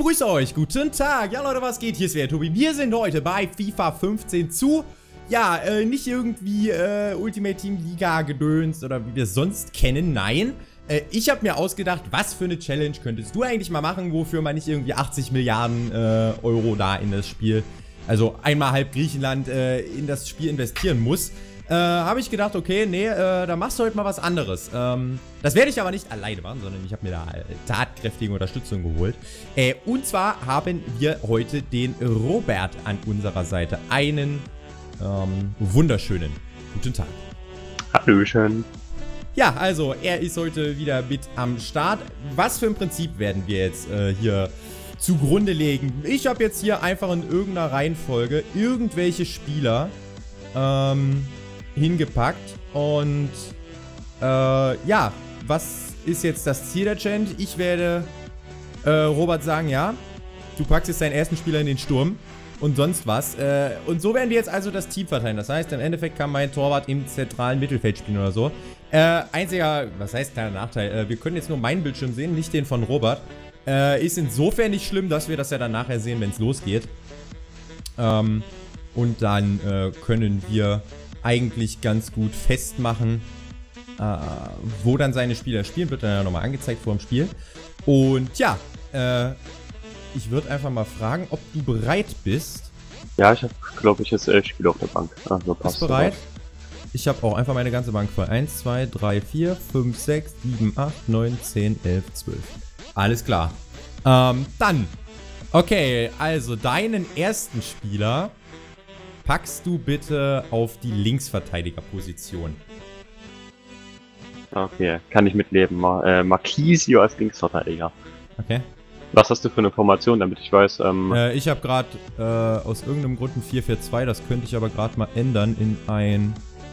grüße euch, guten Tag. Ja Leute, was geht? Hier ist wieder Tobi. Wir sind heute bei FIFA 15 zu, ja, nicht irgendwie Ultimate Team Liga gedöns oder wie wir es sonst kennen, nein. Ich habe mir ausgedacht, was für eine Challenge könntest du eigentlich mal machen, wofür man nicht irgendwie 80 Milliarden Euro da in das Spiel, also einmal halb Griechenland in das Spiel investieren muss. Habe ich gedacht, okay, nee, da machst du heute mal was anderes. Das werde ich aber nicht alleine machen, sondern ich habe mir da tatkräftige Unterstützung geholt. Und zwar haben wir heute den Robert an unserer Seite. Einen wunderschönen guten Tag. Hallöchen. Ja, also er ist heute wieder mit am Start. Was für ein Prinzip werden wir jetzt hier zugrunde legen? Ich habe jetzt hier einfach in irgendeiner Reihenfolge irgendwelche Spieler hingepackt und ja, was ist jetzt das Ziel der Challenge? Ich werde Robert sagen, ja, du packst jetzt deinen ersten Spieler in den Sturm und sonst was. Und so werden wir jetzt also das Team verteilen. Das heißt, im Endeffekt kann mein Torwart im zentralen Mittelfeld spielen oder so. Einziger, was heißt kleiner Nachteil, wir können jetzt nur meinen Bildschirm sehen, nicht den von Robert. Ist insofern nicht schlimm, dass wir das ja dann nachher sehen, wenn es losgeht. Und dann können wir eigentlich ganz gut festmachen, wo dann seine Spieler spielen. Wird dann ja nochmal angezeigt vor dem Spiel. Und ja, ich würde einfach mal fragen, ob du bereit bist. Ja, ich habe, glaube ich, jetzt 11 Spieler auf der Bank. Also passt. Bist bereit? Ich habe auch einfach meine ganze Bank voll. 1, 2, 3, 4, 5, 6, 7, 8, 9, 10, 11, 12. Alles klar. Dann. Okay, also deinen ersten Spieler packst du bitte auf die Linksverteidigerposition. Okay, kann ich mitleben. Marquisio als Linksverteidiger. Okay. Was hast du für eine Formation, damit ich weiß? Ich habe gerade aus irgendeinem Grund ein 4-4-2, das könnte ich aber gerade mal ändern in ein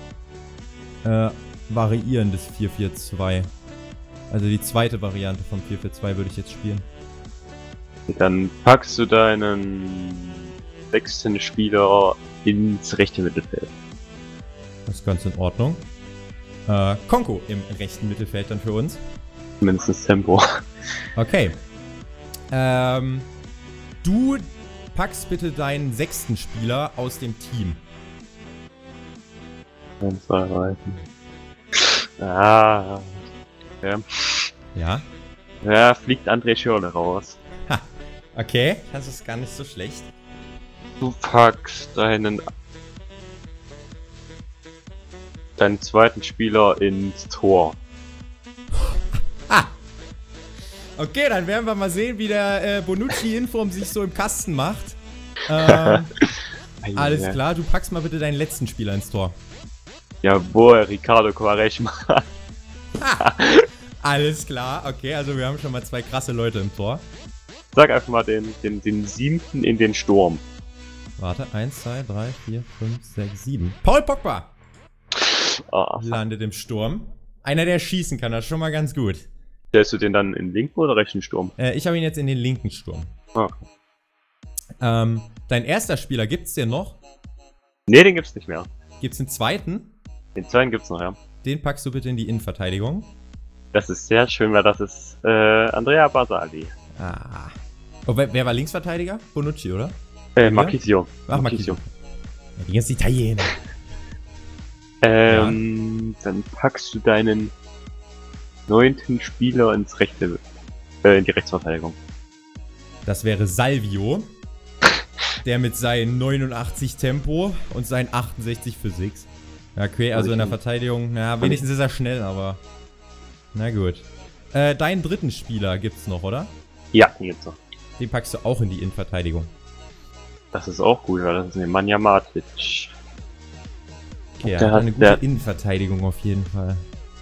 variierendes 4-4-2. Also die zweite Variante vom 4-4-2 würde ich jetzt spielen. Dann packst du deinen 6. Spieler ins rechte Mittelfeld. Das ist ganz in Ordnung. Konko im rechten Mittelfeld dann für uns. Mindestens Tempo. Okay. Du packst bitte deinen 6. Spieler aus dem Team. 1, 2, 3. Ah. Okay. Ja? Ja, fliegt André Schürrle raus. Ha. Okay, das ist gar nicht so schlecht. Du packst deinen zweiten Spieler ins Tor. Ah! Okay, dann werden wir mal sehen, wie der Bonucci-Inform sich so im Kasten macht. Alles klar, du packst mal bitte deinen letzten Spieler ins Tor. Jawohl, Ricardo Quaresma. Alles klar, okay, also wir haben schon mal 2 krasse Leute im Tor. Sag einfach mal den 7. in den Sturm. Warte, 1, 2, 3, 4, 5, 6, 7. Paul Pogba! Oh, landet im Sturm. Einer, der schießen kann, das ist schon mal ganz gut. Stellst du den dann in den linken oder rechten Sturm? Ich habe ihn jetzt in den linken Sturm. Oh. Dein erster Spieler, gibt's den noch? Ne, den gibt's nicht mehr. Gibt's einen zweiten? Den zweiten gibt's noch, ja. Den packst du bitte in die Innenverteidigung. Das ist sehr schön, weil das ist Andrea Basali. Ah. Oh, wer war Linksverteidiger? Bonucci, oder? Marquisio. Ach, Marquisio. Ja, die ganzen Italiener. Dann packst du deinen 9. Spieler ins rechte, in die Rechtsverteidigung. Das wäre Salvio. Der mit seinen 89 Tempo und seinen 68 Physik. Ja, okay, also in der Verteidigung, naja, wenigstens ist er schnell, aber na gut. Deinen 3. Spieler gibt's noch, oder? Ja, den gibt's noch. Den packst du auch in die Innenverteidigung. Das ist auch gut, weil das ist Nemanja Matic. Okay, er hat eine gute Innenverteidigung auf jeden Fall.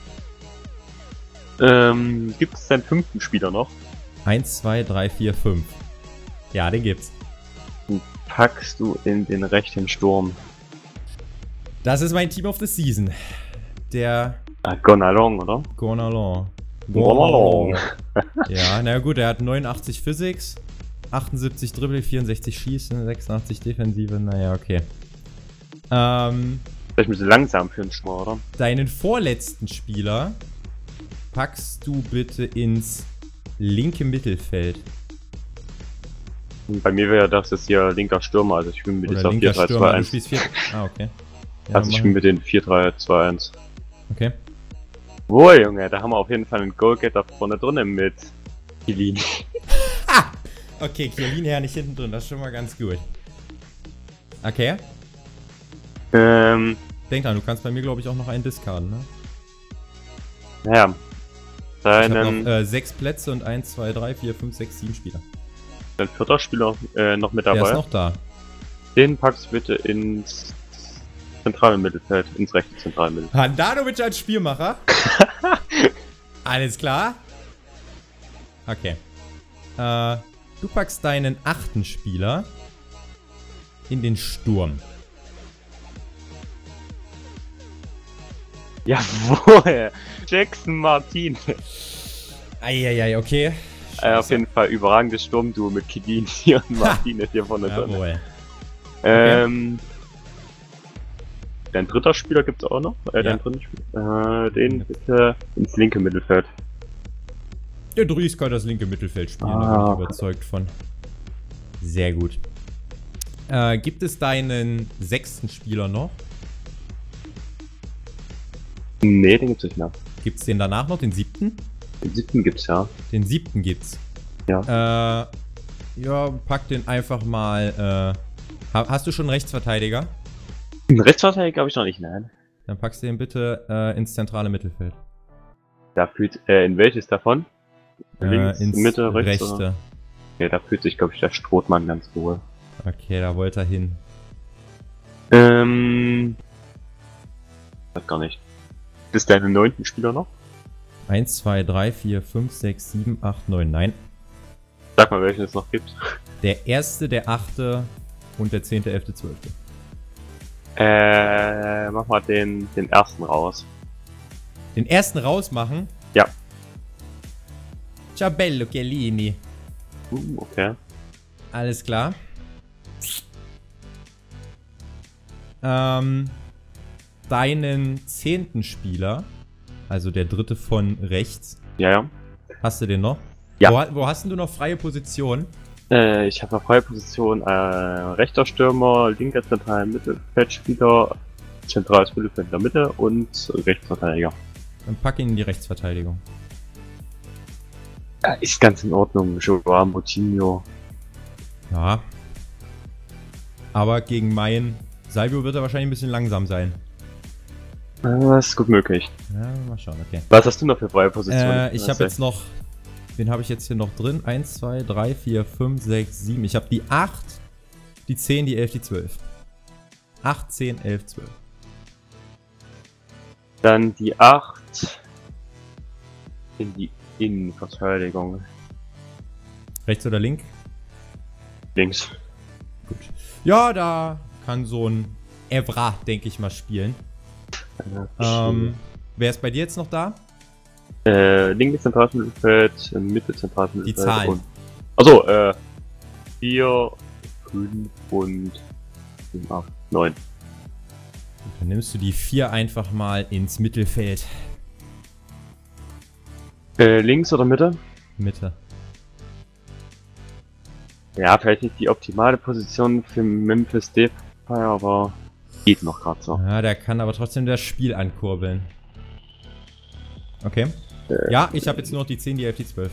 Gibt es deinen 5. Spieler noch? 1, 2, 3, 4, 5. Ja, den gibt's. Den packst du in den rechten Sturm. Das ist mein Team of the Season. Der... Gonalons, oder? Gonalons. Ja, na gut, er hat 89 Physics, 78 Dribbling, 64 Schießen, 86 Defensive, naja, okay. Vielleicht ein bisschen langsam für einen Schmor, oder? Deinen vorletzten Spieler packst du bitte ins linke Mittelfeld. Bei mir wäre das jetzt hier linker Stürmer, also ich spiele mit Oder dieser linker Stürmer, du 4-3-2-1. spielst 4... Ah, okay. Ja, Also ich spiele mit den 4-3-2-1. Okay. Boah, Junge, da haben wir auf jeden Fall einen Goalgetter vorne drinnen mit Chiellini. Ha! Okay, Chiellini ja nicht hinten drin, das ist schon mal ganz gut. Okay. Denk dran, du kannst bei mir, glaube ich, auch noch einen discarden, ne? Naja. Ich hab Deinen noch 6 Plätze und 1, 2, 3, 4, 5, 6, 7 Spieler. dein vierter Spieler noch mit Der ist dabei. noch da. Den packst du bitte ins zentrale Mittelfeld, ins rechte zentrale Mittelfeld. Handanovic als Spielmacher. Alles klar. Okay. Du packst deinen 8. Spieler in den Sturm. Jawohl! Jackson Martin. Eieiei, okay. Auf jeden Fall überragendes Sturmduo mit Chiellini und Martinez hier vorne drin. Jawohl. Dein dritter Spieler gibt's auch noch? Dein dritten Spieler? Den bitte ins linke Mittelfeld. Der Dries kann das linke Mittelfeld spielen, da bin ich überzeugt von. Sehr gut. Gibt es deinen 6. Spieler noch? Nee, den gibt's nicht mehr. Gibt's den danach noch, den 7.? Den 7. gibt's ja. Den 7. gibt's. Ja. Ja, pack den einfach mal. Hast du schon einen Rechtsverteidiger? Einen Rechtsverteidiger habe ich noch nicht, nein. Dann packst du den bitte ins zentrale Mittelfeld. Da fühlt, in welches davon? Links, ins Mitte, rechts? rechte. Oder? Ja, da fühlt sich, glaube ich, der Strothmann ganz wohl. Okay, da wollte er hin. Weiß gar nicht. Ist deine 9. Spieler noch? 1, 2, 3, 4, 5, 6, 7, 8, 9. Nein. Sag mal, welchen es noch gibt. Der 1., der 8. und der 10., 11., 12. Mach mal den ersten raus. Den ersten rausmachen? Ja. Ciabello Chiellini. Okay. Alles klar. Deinen 10. Spieler, also der 3. von rechts. Ja. Hast du den noch? Ja. Wo hast denn du noch freie Position? Ich habe eine freie Position, rechter Stürmer, linker zentraler Mittelfeldspieler, zentrales Mittelfeld in der Mitte und Rechtsverteidiger. Dann pack ihn in die Rechtsverteidigung. Ist ganz in Ordnung, Joao Moutinho. Ja. Aber gegen meinen Salvio wird er wahrscheinlich ein bisschen langsam sein. Das ist gut möglich. Ja, mal schauen, okay. Was hast du noch für freie Positionen? Ich habe jetzt noch... Wen habe ich jetzt hier noch drin? 1, 2, 3, 4, 5, 6, 7. Ich habe die 8, die 10, die 11, die 12. 8, 10, 11, 12. Dann die 8 in die Innenverteidigung. Rechts oder links? Links. Gut. Ja, da kann so ein Evra, denke ich mal, spielen. Wer ist bei dir jetzt noch da? Linke zentrales Mittelfeld, Mitte zentrales Mittelfeld. Die Zahlen. Achso, 4, 5 und 7, 8, 9. Dann nimmst du die 4 einfach mal ins Mittelfeld. Links oder Mitte? Mitte. Ja, vielleicht nicht die optimale Position für Memphis Depay, aber geht noch gerade so. Ja, der kann aber trotzdem das Spiel ankurbeln. Okay. Ja, ich habe jetzt nur noch die 10, die 11, die 12.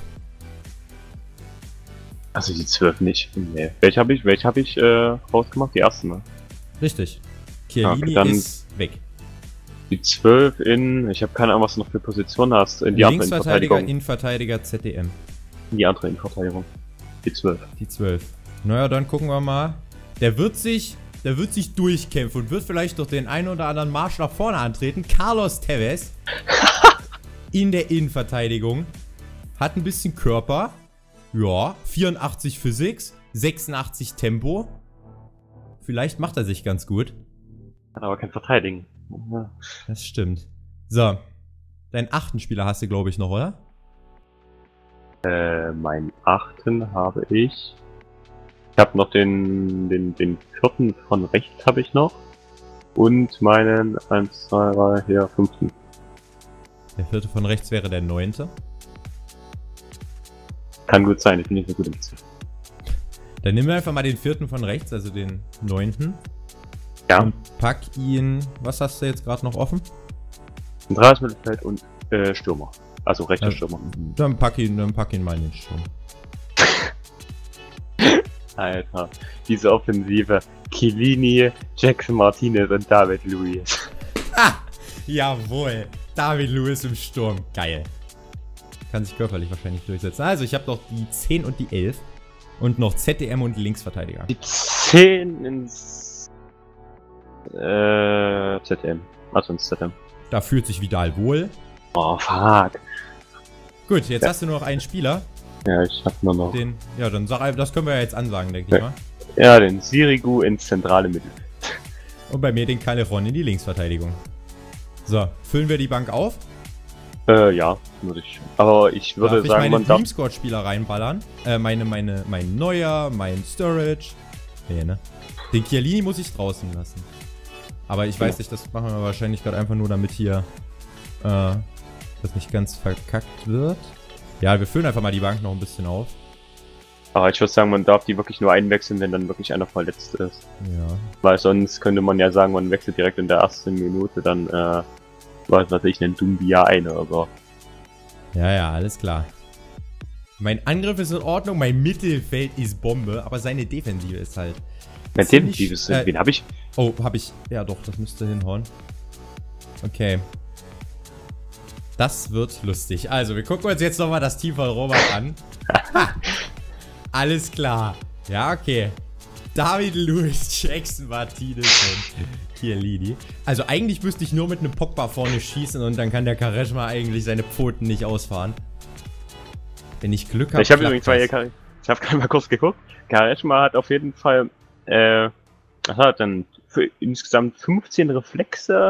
Also die 12 nicht. Nee. Welche habe ich rausgemacht? Die erste, ne? Richtig. Chiellini Okay, ist weg. Die 12 in... Ich habe keine Ahnung, was du noch für Position hast. In die andere Linksverteidiger, Innenverteidigung. Innenverteidiger, ZDM. In die andere Innenverteidigung. Die 12. Die 12. Naja, dann gucken wir mal. Der wird sich durchkämpfen und wird vielleicht durch den einen oder anderen Marsch nach vorne antreten. Carlos Tevez. In der Innenverteidigung. Hat ein bisschen Körper. Ja, 84 Physik, 86 Tempo. Vielleicht macht er sich ganz gut. Hat aber kein Verteidigen. Das stimmt. So. Deinen 8. Spieler hast du, glaube ich, noch, oder? Meinen 8. habe ich. Ich habe noch den 4. von rechts habe ich noch. Und meinen 1, 2, 3, hier 5. Der 4. von rechts wäre der 9. Kann gut sein, ich bin nicht so gut im Ziel. Dann nehmen wir einfach mal den 4. von rechts, also den 9. Ja. Und pack ihn. Was hast du jetzt gerade noch offen? Zentrales Mittelfeld und Stürmer. Also rechter Stürmer. Dann pack ihn mal in den Sturm. Alter, diese Offensive. Chiellini, Jackson Martinez und David Luiz. Ah, jawohl. David Luiz im Sturm. Geil. Kann sich körperlich wahrscheinlich durchsetzen. Also ich habe noch die 10 und die 11. Und noch ZDM und Linksverteidiger. Die 10 ins ZDM. Also ins ZDM. Da fühlt sich Vidal wohl. Oh, fuck. Gut, jetzt hast du nur noch einen Spieler. Ja, ich hab nur noch. Den, ja, dann sag das können wir ja jetzt ansagen, denke ich mal. Ja, den Sirigu ins zentrale Mittelfeld. Und bei mir den Callejon in die Linksverteidigung. So, füllen wir die Bank auf? Ja, würde ich. Aber ich würde darf sagen, ich man meine darf. Dreamsquad-Spieler reinballern? Mein Neuer, mein Storage. Nee, ne? Den Chiellini muss ich draußen lassen. Aber ich weiß nicht, das machen wir wahrscheinlich gerade einfach nur, damit hier das nicht ganz verkackt wird. Ja, wir füllen einfach mal die Bank noch ein bisschen auf. Aber ich würde sagen, man darf die wirklich nur einwechseln, wenn dann wirklich einer verletzt ist. Ja. Weil sonst könnte man ja sagen, man wechselt direkt in der ersten Minute dann, was weiß ich, einen Dumbia ein oder so. Ja, alles klar. Mein Angriff ist in Ordnung, mein Mittelfeld ist Bombe, aber seine Defensive ist halt... Mein Defensive ist, wen hab ich? Oh, hab ich... Ja doch, das müsste hinhauen. Okay. Das wird lustig. Also, wir gucken uns jetzt nochmal das Team von Robert an. Alles klar. Ja, okay. David Luiz, Jackson Martinez und Chiellini. Also eigentlich müsste ich nur mit einem Pogba vorne schießen und dann kann der Quaresma eigentlich seine Pfoten nicht ausfahren. Wenn ich Glück habe. Ich habe übrigens ich habe gerade mal kurz geguckt. Quaresma hat auf jeden Fall hat dann für insgesamt 15 Reflexe,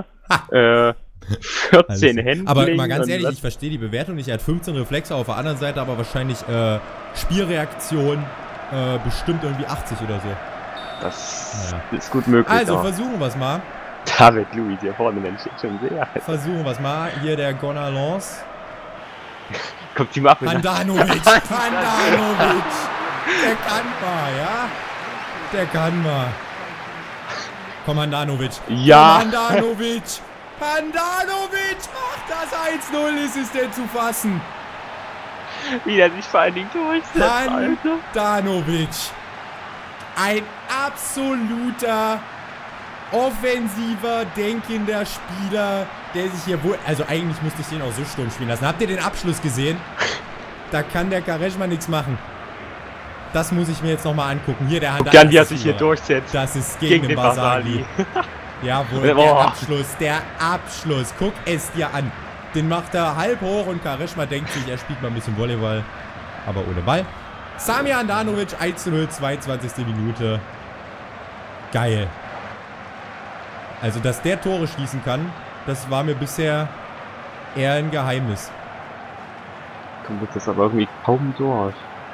14 Hände. Aber mal ganz ehrlich, ich verstehe die Bewertung nicht. Er hat 15 Reflexe, auf der anderen Seite aber wahrscheinlich Spielreaktion bestimmt irgendwie 80 oder so. Das ist gut möglich. Also versuchen wir es mal. David Luiz hier vorne, den steht schon sehr. Versuchen wir es mal. Hier der Gonalons. Kommt die Mappe. Handanovic. Handanovic. Der kann mal, ja? Der kann mal. Komm, Handanovic. Ja. Komm, Handanovic. Handanovic. Ach, das 1-0 ist es denn zu fassen. Wie er sich vor allen Dingen durchsetzt, Alter. Handanovic. Ein absoluter offensiver, denkender Spieler, der sich hier wohl... Also eigentlich musste ich den auch so Sturm spielen lassen. Habt ihr den Abschluss gesehen? Da kann der Quaresma nichts machen. Das muss ich mir jetzt nochmal angucken. Hier der Handanovic. Gern, wie er sich hier durchsetzt. Das ist gegen den Barzagli. Jawohl, der Abschluss. Guck es dir an. Den macht er halb hoch und Quaresma denkt sich, er spielt mal ein bisschen Volleyball. Aber ohne Ball. Sami Handanovic, 1:0, 22. Minute. Geil. Also, dass der Tore schießen kann, das war mir bisher eher ein Geheimnis. Kommt jetzt das aber irgendwie kaum durch.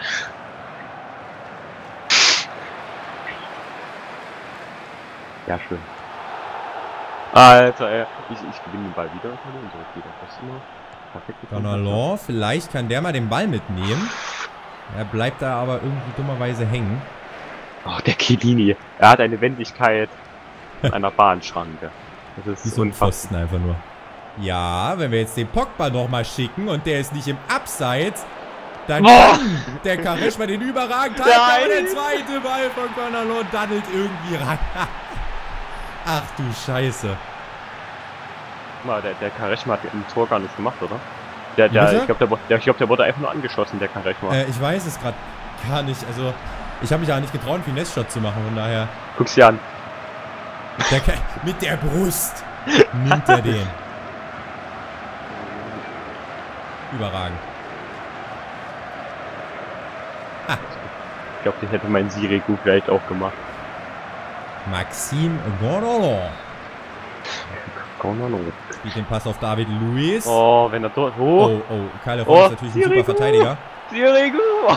Ja, schön. Alter, ich gewinne den Ball wieder und zurück wieder. Das ist immer perfekt. Gonalons, vielleicht kann der mal den Ball mitnehmen. Er bleibt da aber irgendwie dummerweise hängen. Oh, der Chiellini. Er hat eine Wendigkeit einer Bahnschranke. Das ist so ein Pfosten einfach nur. Ja, wenn wir jetzt den Pogba nochmal schicken und der ist nicht im Abseits, dann kann der Quaresma den überragend halten, aber der zweite Ball von Gonalons daddelt irgendwie ran. Ach du Scheiße. Der Quaresma hat im Tor gar nichts gemacht, oder? Ich glaube, der wurde einfach nur angeschossen, der Quaresma. Ich weiß es gerade gar nicht. Also, ich habe mich ja nicht getraut, einen Finesse-Shot zu machen, von daher. Guck's dir an. Mit der Brust nimmt er den. Überragend. Ah. Ich glaube, den hätte mein Sirigu vielleicht auch gemacht. Maxime Gonalons. Gonalons. Spielt den Pass auf David Luiz. Oh, wenn er dort hoch. Oh, Callejon ist natürlich ein super Verteidiger. Sirigu!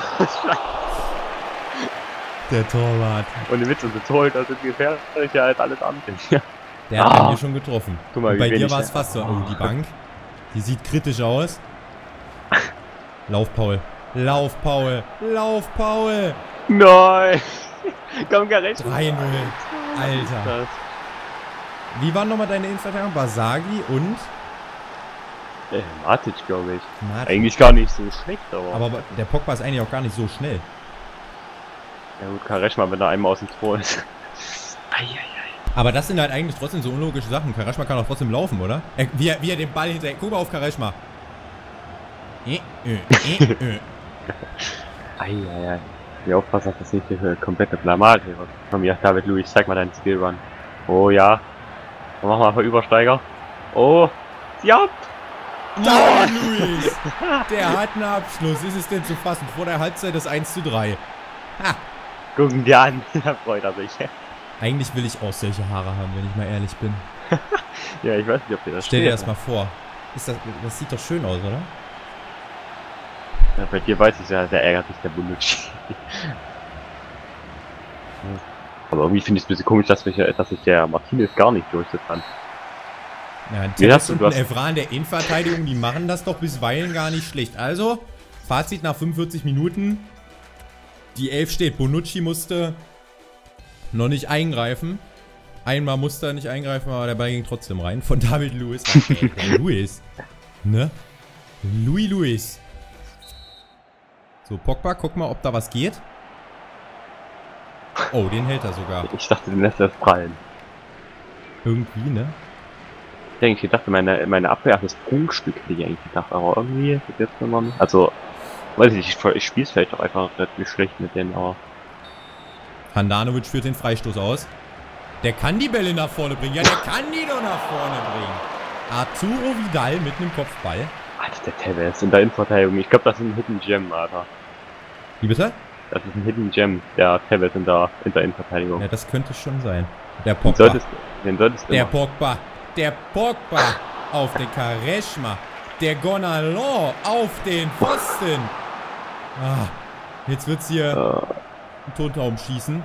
Der Torwart. Und der Witz, unser Torhüter sind gefährlicher als alles andere. Der hat bei mir schon getroffen. Guck mal, bei dir war es fast so. Oh, die Bank. Die sieht kritisch aus. Lauf, Paul. Lauf, Paul. Lauf, Paul. Nein! Komm, gar recht. 3-0. Alter. Wie waren nochmal deine Innenverteidigung? Basagi und? Matic, glaube ich. Matic. Eigentlich gar nicht so schlecht, aber... Aber der Pogba ist eigentlich auch gar nicht so schnell. Ja gut, Kareshma, wenn er einmal aus dem Tor ist. Eieiei. Aber das sind halt eigentlich trotzdem so unlogische Sachen. Kareshma kann auch trotzdem laufen, oder? Wie er den Ball hinterher... Guck mal auf Kareshma. Eieiei. Ich aufpassen, dass das nicht die komplette Blamage wird. Komm hier, David Luiz, zeig mal deinen Skillrun. Oh ja. Dann machen wir einfach Übersteiger. Oh. Ja. David Luiz! Der hat einen Abschluss. Ist es denn zu fassen? Vor der Halbzeit das 1:3. Ha! Gucken dir an. Da freut er sich. Eigentlich will ich auch solche Haare haben, wenn ich mal ehrlich bin. Ja, ich weiß nicht, ob dir das Stell dir das mal vor. Das sieht doch schön aus, oder? Ja, bei dir weiß ich ja, der ärgert sich der Bonucci. Aber irgendwie finde ich es ein bisschen komisch, dass sich der Martinez gar nicht durchsetzen kann. Ja, ein Tevez und ein Evra in der Innenverteidigung, die machen das doch bisweilen gar nicht schlecht. Also, Fazit nach 45 Minuten. Die 11 steht. Bonucci musste noch nicht eingreifen. Einmal musste er nicht eingreifen, aber der Ball ging trotzdem rein. Von David Luiz. Okay, Luiz. Ne? Luiz. So, Pogba, guck mal, ob da was geht. Oh, den hält er sogar. Ich dachte, den lässt er prallen. Irgendwie, ne? Ich dachte, meine Abwehr hat das Prunkstück, hätte ich eigentlich gedacht, aber irgendwie ist jetzt nochmal nicht. Also, weiß ich nicht, ich spiele es vielleicht auch einfach relativ schlecht mit denen, aber. Handanovic führt den Freistoß aus. Der kann die Bälle nach vorne bringen. Ja, der kann die doch nach vorne bringen. Arturo Vidal mit einem Kopfball. Alter, der Tevez in der Innenverteidigung. Ich glaube, das ist ein Hidden Gem, Alter. Wie bitte? Das ist ein Hidden Gem, der Tevez in der Innenverteidigung. Ja, das könnte schon sein. Der Pogba. Den solltest du der Pogba. Der Pogba auf den Kareshma. Der Gonalon auf den Pfosten. Ah, jetzt wird's hier einen Tontauben schießen.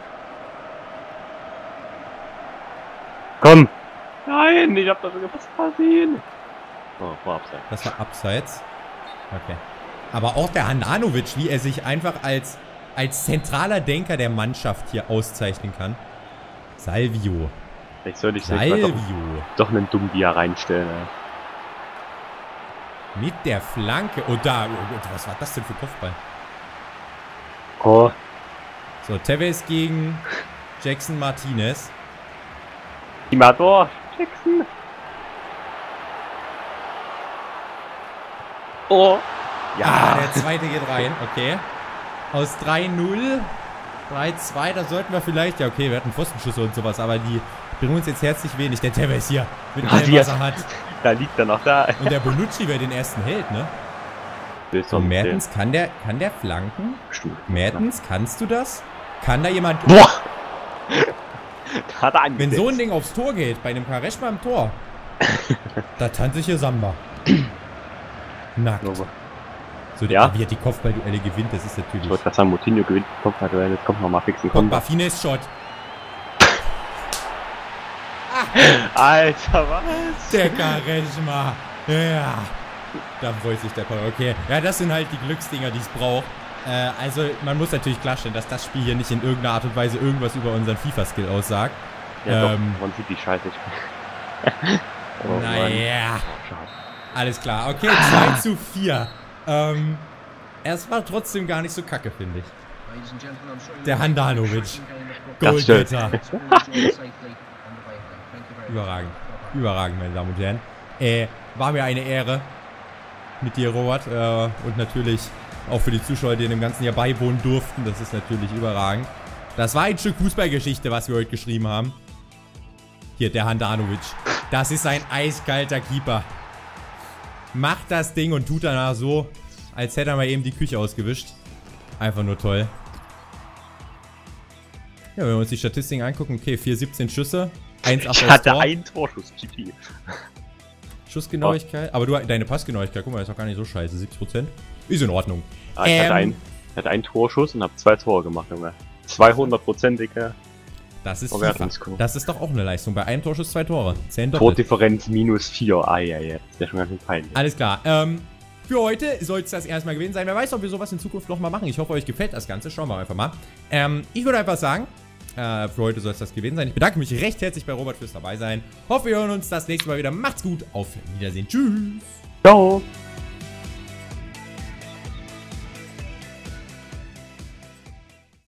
Komm! Nein, ich hab da sogar was versehen. Oh, war abseits. Das war abseits. Okay. Aber auch der Handanovic, wie er sich einfach als zentraler Denker der Mannschaft hier auszeichnen kann. Salvio. Vielleicht sollte ich doch einen Dumbia reinstellen. Ey. Mit der Flanke. Oh, da. Was war das denn für Kopfball? Oh. So, Tevez gegen Jackson Martinez. Timador. Jackson. Oh. Ja, ah, der zweite geht rein. Okay. Aus 3-0. 3-2, da sollten wir vielleicht... Ja, okay, wir hatten Pfostenschüsse und sowas, aber die bringen uns jetzt herzlich wenig. Der Tevez hier, mit dem was er hat. Da liegt er noch da. Und der Bonucci, wer den ersten hält, ne? Und Mertens, kann der flanken? Bestimmt. Mertens, kannst du das? Kann da jemand... Boah! Hat er wenn so ein Ding aufs Tor geht, bei einem Kareshma im Tor, da tanzt sich hier Samba. Nackt. So, ja? Wie er die Kopfballduelle gewinnt, das ist natürlich... Ich wollte gerade sagen, Moutinho gewinnt die Kopfballduelle, jetzt kommt nochmal fixen. Pogba, Finesse-Shot. Alter, was? Der Kareshma. Ja. Da freut sich der Pogba. Okay. Ja, das sind halt die Glücksdinger, die es braucht. Also, man muss natürlich klarstellen, dass das Spiel hier nicht in irgendeiner Art und Weise irgendwas über unseren FIFA-Skill aussagt. Ja, doch, man sieht die Scheiße. Oh, naja. Alles klar. Okay, 2-4. Es war trotzdem gar nicht so kacke, finde ich. Der Handanovic. Goalgetter. Überragend. Überragend, meine Damen und Herren. War mir eine Ehre mit dir, Robert. Und natürlich auch für die Zuschauer, die in dem ganzen Jahr beiwohnen durften. Das ist natürlich überragend. Das war ein Stück Fußballgeschichte, was wir heute geschrieben haben. Hier, der Handanovic. Das ist ein eiskalter Keeper. Macht das Ding und tut danach so, als hätte er mal eben die Küche ausgewischt. Einfach nur toll. Ja, wenn wir uns die Statistiken angucken, okay, 4-17 Schüsse, 1-8 Ich hatte einen Torschuss, GP. Schussgenauigkeit, aber deine Passgenauigkeit, guck mal, ist doch gar nicht so scheiße, 70%. Ist in Ordnung. Ah, ich hatte einen Torschuss und habe 2 Tore gemacht, Junge. 200%ige. Das ist FIFA. Das ist doch auch eine Leistung. Bei einem Torschuss 2 Tore. 10 doppelt. Tordifferenz -4. Ah, ja, ja. Das ist ja schon ganz schön peinlich. Alles klar. für heute soll es das erstmal gewesen sein. Wer weiß, ob wir sowas in Zukunft nochmal machen. Ich hoffe, euch gefällt das Ganze. Schauen wir einfach mal. Ich würde einfach sagen, für heute soll es das gewesen sein. Ich bedanke mich recht herzlich bei Robert fürs dabei sein. Hoffe, wir hören uns das nächste Mal wieder. Macht's gut. Auf Wiedersehen. Tschüss. Ciao.